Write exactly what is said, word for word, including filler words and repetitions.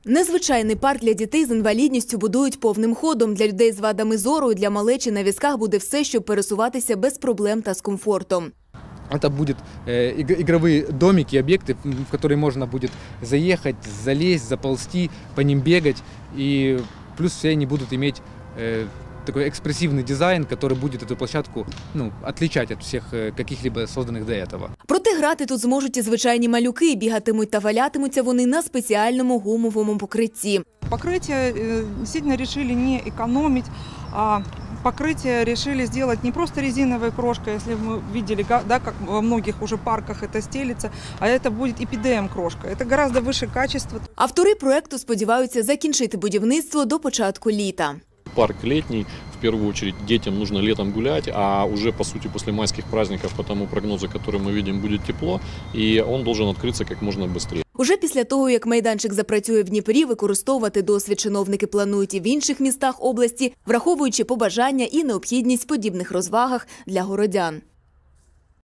Незвичайний парк для дітей з інвалідністю будують повним ходом. Для людей з вадами зору і для малечі на візках буде все, щоб пересуватися без проблем та з комфортом. Это будут э, игровые домики, объекты, в которые можно будет заехать, залезть, заползти, по ним бегать. И плюс все они будут иметь э, такой экспрессивный дизайн, который будет эту площадку ну, отличать от всех э, каких-либо созданных до этого. Проте грати тут зможуть і звичайні малюки. Бігатимуть та валятимуться вони на спеціальному гумовому покритті. Покрытие действительно решили не экономить, а покрытие решили сделать не просто резиновой крошкой, если мы видели, да, как во многих уже парках это стелится, а это будет и пи ди эм-крошка. Это гораздо выше качество. Автори проекту сподіваються закінчити будівництво до початку літа. Парк летний, в первую очередь детям нужно летом гулять, а уже по сути после майских праздников, по тому прогнозу, который мы видим, будет тепло, и он должен открыться как можно быстрее. Уже після того, як майданчик запрацює в Дніпрі, використовувати досвід чиновники планують і в інших містах області, враховуючи побажання і необхідність в подібних розвагах для городян.